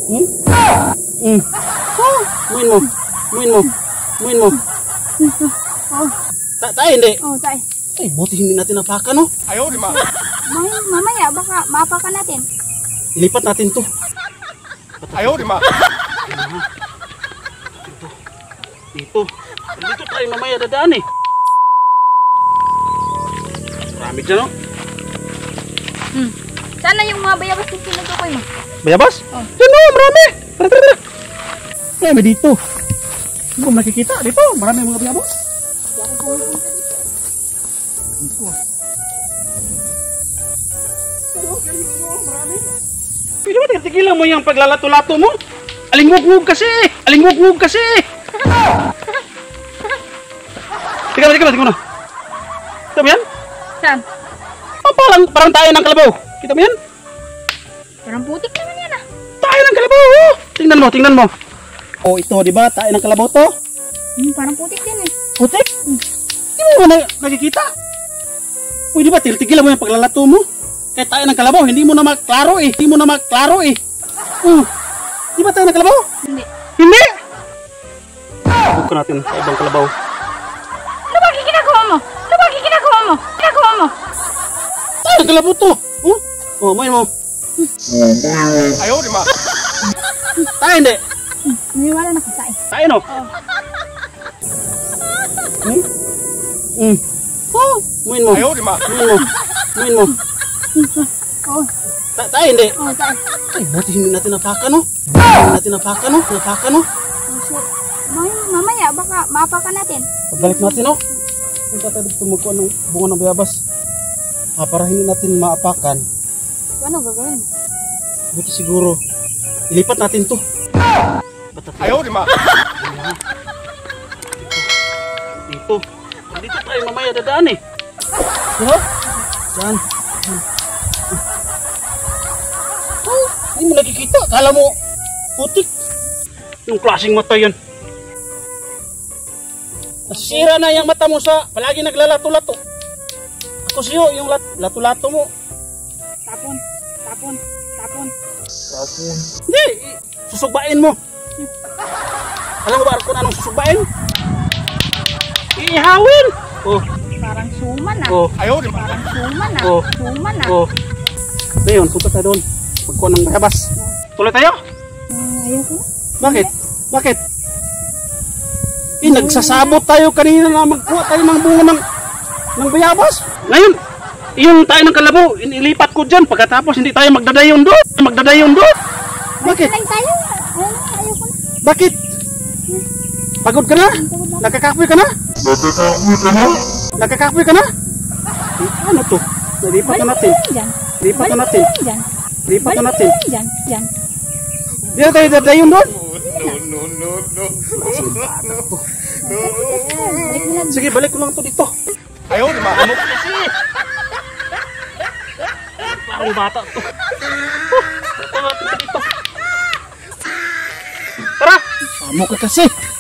Hmm? Hmm. Muin mo. Muin mo. Muin mo. Oh. Tayo hindi. Oh, tay. Eh, buti hindi natin napakan, no? Ayaw, di ba? Mamaya, baka maapakan natin. Ilipat natin to. Ayaw, di ba? Dito. Dito tayo mamaya dadaan eh. Marami dyan, no? Sana yung mga bayabas yung sinutukoy mo. Bayabas? Oh. Dyan, no? Marami. Tara. Kaya may dito. Hindi mo nakikita. Dito, marami mga bayabas. Pwede ba tigilan mo yung paglalato-lato mo? Alingwog-wog kasi! Alingwog-wog kasi! Tika na. Kita mo yan? Saan? Oh, parang tayo ng kalabaw. Kita mo yan? Parang putik naman yan ah. Tayo ng kalabaw! Oh. Tingnan mo. Oh, ito, di ba? Tayo ng kalabaw to. Parang putik din eh. Putik? Hindi mo nakikita. Pwede ba tigilan mo yung paglalato mo? Kahit tayo ng kalabaw, hindi mo na maklaro eh. Di ba tayo ng kalabaw? Hindi. Hindi! Bukan natin sa ibang kalabaw. Ano ba ginagawa mo? Tayo ng kalabaw to. Oh, main mo. Ayaw, di ba? Tayo hindi. Naniwala na kita eh. Tayo no? Oh, main mo. Ayaw, di ba? Main mo. Oh. Tayo hindi. Oh, tay. Ay, buti hindi natin napakan, no? Napakan, no? Mamaya, baka maapakan natin. Pagbalik natin, no? Punta tayo dito magkuha ng bunga ng bayabas. Para hindi natin maapakan. Ano gagawin mo? Buti siguro. Ilipat natin to. Ayaw, di ba? Dito. Dito tayo mamaya dadaan eh. Diba? Yan. Oh, hindi mo nakikita. Kala mo putik. Yung klaseng mata yan. Nasira na yung mata mo sa palagi naglalato-lato. Ako siyo, yung lato-lato mo. Tapon. Hindi, susugbain mo. Alam mo ba kung anong susugbain? Iihawin. Oh. Parang suman ah. Oh. Ayaw, di ba? Oh. Oh. Ngayon, punta tayo doon. Magkuha ng bayabas. Tuloy tayo? Ayoko na. Bakit? Nagsasabot tayo kanina na magkuha tayo ng bunga ng bayabas. Ngayon, yung tayo ng kalabaw, inilipat ko dyan. Pagkatapos, hindi tayo magdadayon doon. Bakit? Lang tayo. Ayoko na. Bakit? Pagod ka na? Nakakapoy ka na? Ano to? Nalipat na natin. Lipat na natin. Diyan. Di na tayo dadayon doon? No. Sige, balik ko lang to dito. Ayaw, di ba? Ano kasi? Parang bata to. Dito. Tara! Amo ka kasi.